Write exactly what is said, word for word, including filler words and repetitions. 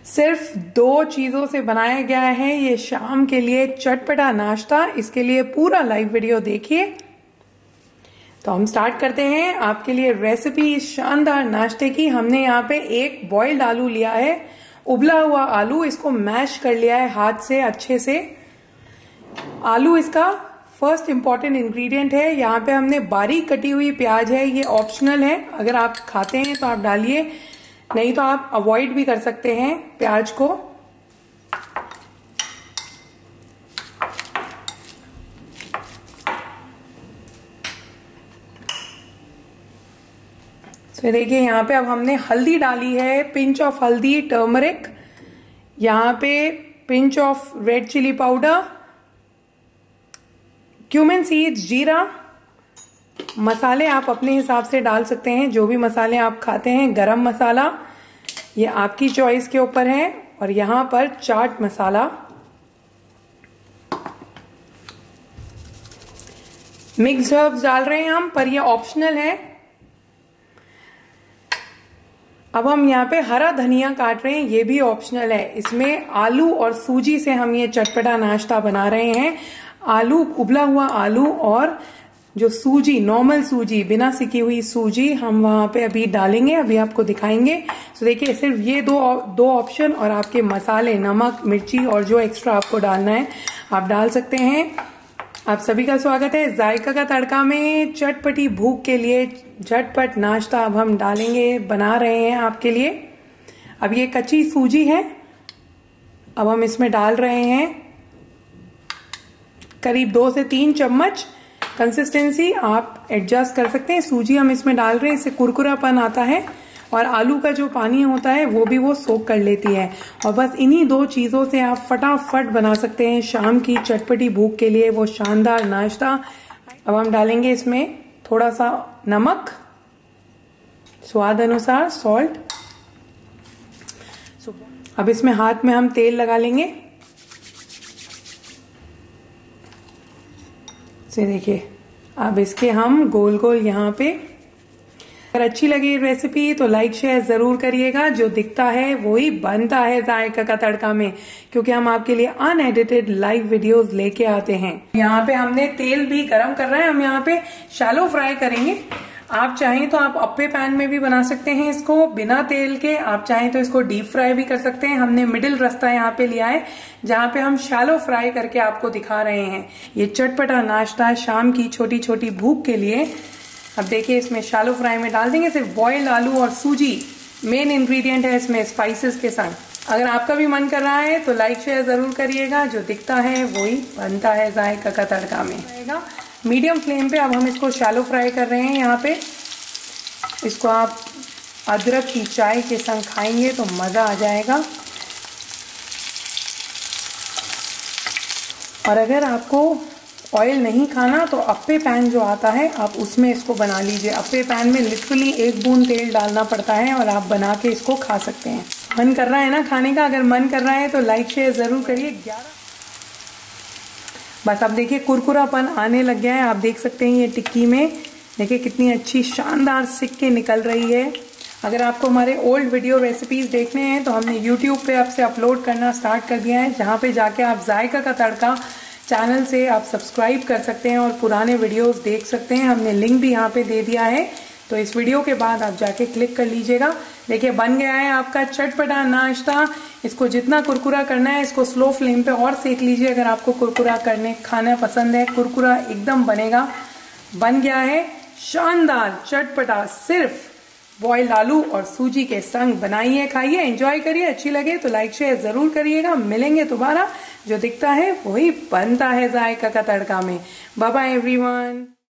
सिर्फ दो चीजों से बनाया गया है ये शाम के लिए चटपटा नाश्ता। इसके लिए पूरा लाइव वीडियो देखिए। तो हम स्टार्ट करते हैं। आपके लिए रेसिपी शानदार नाश्ते की। हमने यहाँ पे एक बॉइल्ड आलू लिया है, उबला हुआ आलू, इसको मैश कर लिया है हाथ से अच्छे से। आलू इसका फर्स्ट इंपॉर्टेंट इंग्रेडिएंट है। यहाँ पे हमने बारीक कटी हुई प्याज है, ये ऑप्शनल है, अगर आप खाते हैं तो आप डालिए, नहीं तो आप अवॉइड भी कर सकते हैं प्याज को। तो देखिए यहाँ पे अब हमने हल्दी डाली है, पिंच ऑफ हल्दी, टर्मरिक, यहाँ पे pinch of red chilli powder, cumin seeds, जीरा। मसाले आप अपने हिसाब से डाल सकते हैं, जो भी मसाले आप खाते हैं। गरम मसाला ये आपकी चॉइस के ऊपर है, और यहां पर चाट मसाला। मिक्स हर्ब्स डाल रहे हैं हम, पर ये ऑप्शनल है। अब हम यहाँ पे हरा धनिया काट रहे हैं, ये भी ऑप्शनल है। इसमें आलू और सूजी से हम ये चटपटा नाश्ता बना रहे हैं। आलू, उबला हुआ आलू, और जो सूजी, नॉर्मल सूजी, बिना सिकी हुई सूजी हम वहां पे अभी डालेंगे, अभी आपको दिखाएंगे। तो देखिए सिर्फ ये दो दो ऑप्शन, और आपके मसाले, नमक, मिर्ची और जो एक्स्ट्रा आपको डालना है आप डाल सकते हैं। आप सभी का स्वागत है जायका का तड़का में। चटपटी भूख के लिए झटपट नाश्ता अब हम डालेंगे, बना रहे हैं आपके लिए। अब ये कच्ची सूजी है, अब हम इसमें डाल रहे हैं करीब दो से तीन चम्मच। कंसिस्टेंसी आप एडजस्ट कर सकते हैं। सूजी हम इसमें डाल रहे हैं, इससे कुरकुरापन आता है, और आलू का जो पानी होता है वो भी वो सोख कर लेती है। और बस इन्हीं दो चीजों से आप फटाफट बना सकते हैं शाम की चटपटी भूख के लिए वो शानदार नाश्ता। अब हम डालेंगे इसमें थोड़ा सा नमक, स्वाद अनुसार सॉल्ट। अब इसमें हाथ में हम तेल लगा लेंगे। से देखिए अब इसके हम गोल गोल यहाँ पे। अगर अच्छी लगी रेसिपी तो लाइक शेयर जरूर करिएगा। जो दिखता है वही बनता है जायका का तड़का में, क्योंकि हम आपके लिए अनएडिटेड लाइव वीडियोस लेके आते हैं। यहाँ पे हमने तेल भी गरम कर रहा है, हम यहाँ पे शैलो फ्राई करेंगे। आप चाहें तो आप अप्पे पैन में भी बना सकते हैं इसको बिना तेल के, आप चाहें तो इसको डीप फ्राई भी कर सकते हैं। हमने मिडिल रास्ता यहाँ पे लिया है, जहाँ पे हम शैलो फ्राई करके आपको दिखा रहे हैं ये चटपटा नाश्ता शाम की छोटी छोटी भूख के लिए। अब देखिए इसमें शैलो फ्राई में डाल देंगे सिर्फ बॉइल्ड आलू और सूजी, मेन इंग्रेडिएंट है इसमें स्पाइसेस के संग। अगर आपका भी मन कर रहा है तो लाइक शेयर जरूर करिएगा। जो दिखता है वही बनता है जायका का तड़का में। मीडियम फ्लेम पे अब हम इसको शैलो फ्राई कर रहे हैं। यहाँ पे इसको आप अदरक की चाय के संग खाएंगे तो मजा आ जाएगा। और अगर आपको ऑयल नहीं खाना तो अप्पे पैन जो आता है आप उसमें इसको बना लीजिए। अप्पे पैन में लिटरली एक बूंद तेल डालना पड़ता है और आप बना के इसको खा सकते हैं। मन कर रहा है ना खाने का? अगर मन कर रहा है तो लाइक शेयर जरूर करिए। ग्यारह बस अब देखिए कुरकुरापन आने लग गया है। आप देख सकते हैं ये टिक्की में देखिए कितनी अच्छी शानदार सिक के निकल रही है। अगर आपको हमारे ओल्ड वीडियो रेसिपीज देखने हैं तो हमने यूट्यूब पे आपसे अपलोड करना स्टार्ट कर दिया है, जहाँ पे जाके आप जायका का तड़का चैनल से आप सब्सक्राइब कर सकते हैं और पुराने वीडियोस देख सकते हैं। हमने लिंक भी यहाँ पे दे दिया है, तो इस वीडियो के बाद आप जाके क्लिक कर लीजिएगा। देखिए बन गया है आपका चटपटा नाश्ता। इसको जितना कुरकुरा करना है इसको स्लो फ्लेम पे और सेक लीजिए। अगर आपको कुरकुरा करने खाना पसंद है, कुरकुरा एकदम बनेगा। बन गया है शानदार चटपटा, सिर्फ बॉइल्ड आलू और सूजी के संग। बनाइए, खाइए, एंजॉय करिए। अच्छी लगे तो लाइक शेयर जरूर करिएगा। मिलेंगे दोबारा। जो दिखता है वही बनता है जायका का तड़का में। Bye bye everyone.